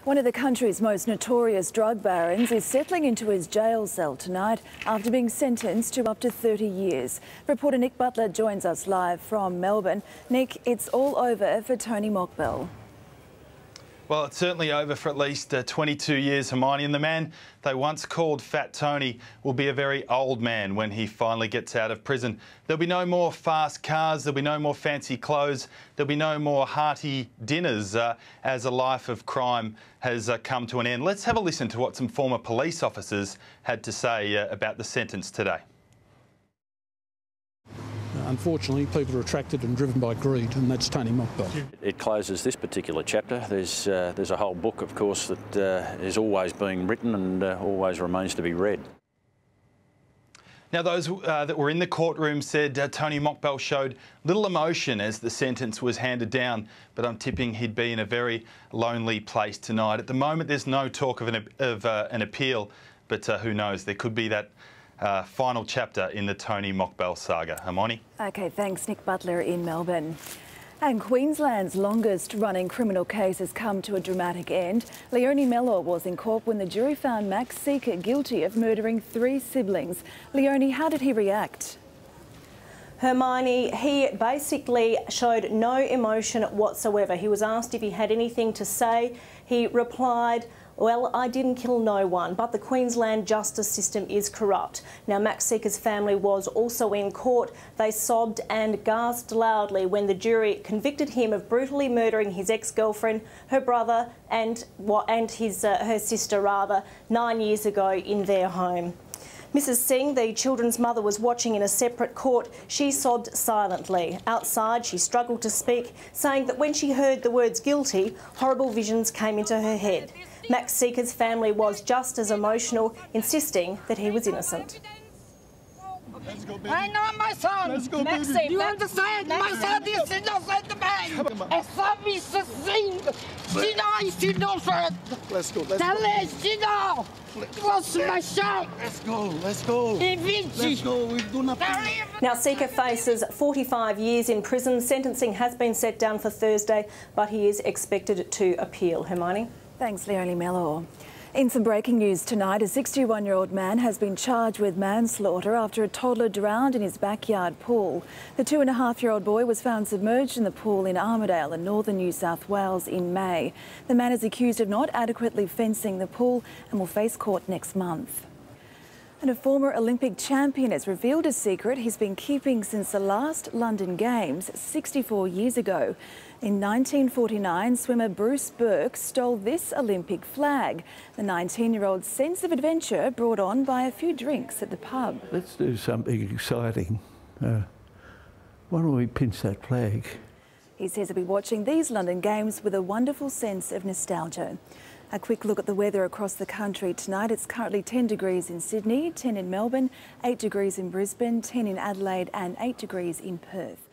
One of the country's most notorious drug barons is settling into his jail cell tonight after being sentenced to up to 30 years. Reporter Nick Butler joins us live from Melbourne. Nick, it's all over for Tony Mokbel. Well, it's certainly over for at least 22 years, Hermione, and the man they once called Fat Tony will be a very old man when he finally gets out of prison. There'll be no more fast cars, there'll be no more fancy clothes, there'll be no more hearty dinners as a life of crime has come to an end. Let's have a listen to what some former police officers had to say about the sentence today. Unfortunately, people are attracted and driven by greed, and that's Tony Mokbel. It closes this particular chapter. There's a whole book, of course, that is always being written and always remains to be read. Now, those that were in the courtroom said Tony Mokbel showed little emotion as the sentence was handed down, but I'm tipping he'd be in a very lonely place tonight. At the moment, there's no talk of an appeal, but who knows? There could be that final chapter in the Tony Mokbel saga. Hermione? OK, thanks, Nick Butler in Melbourne. And Queensland's longest-running criminal case has come to a dramatic end. Leonie Mellor was in court when the jury found Max Sica guilty of murdering 3 siblings. Leonie, how did he react? Hermione, he basically showed no emotion whatsoever. He was asked if he had anything to say. He replied, "Well, I didn't kill no one, but the Queensland justice system is corrupt." Now, Max Sica's family was also in court. They sobbed and gasped loudly when the jury convicted him of brutally murdering his ex-girlfriend, her brother and her sister 9 years ago in their home. Mrs Singh, the children's mother, was watching in a separate court. She sobbed silently. Outside, she struggled to speak, saying that when she heard the words guilty, horrible visions came into her head. Max Sica's family was just as emotional, insisting that he was innocent. Let's go, baby. I know my son. Let's go, baby. Maxine, you understand? My son is innocent, man. I saw Mr. Singh. Sica is innocent. Let's go. Tell her, Sica. What's my son? Let's go. Let's go. Let's go. We do nothing. Now, Sica faces 45 years in prison. Sentencing has been set down for Thursday, but he is expected to appeal. Hermione? Thanks, Leonie Mellor. In some breaking news tonight, a 61-year-old man has been charged with manslaughter after a toddler drowned in his backyard pool. The 2.5-year-old boy was found submerged in the pool in Armidale in northern New South Wales in May. The man is accused of not adequately fencing the pool and will face court next month. And a former Olympic champion has revealed a secret he's been keeping since the last London Games 64 years ago. In 1949, swimmer Bruce Burke stole this Olympic flag. The 19-year-old's sense of adventure brought on by a few drinks at the pub. Let's do something exciting. Why don't we pinch that flag? He says he'll be watching these London Games with a wonderful sense of nostalgia. A quick look at the weather across the country tonight. It's currently 10 degrees in Sydney, 10 in Melbourne, 8 degrees in Brisbane, 10 in Adelaide and 8 degrees in Perth.